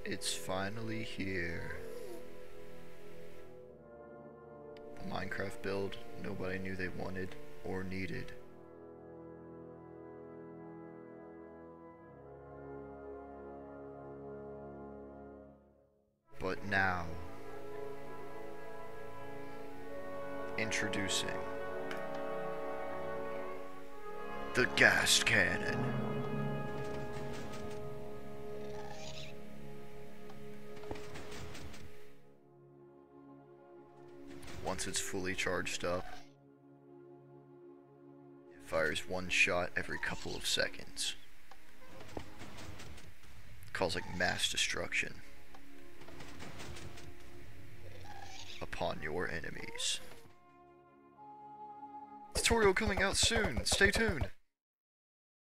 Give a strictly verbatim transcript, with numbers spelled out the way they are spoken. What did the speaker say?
It's finally here. The Minecraft build nobody knew they wanted or needed. But now, introducing the Ghast Cannon. Once it's fully charged up, it fires one shot every couple of seconds, causing mass destruction upon your enemies. Tutorial coming out soon, stay tuned!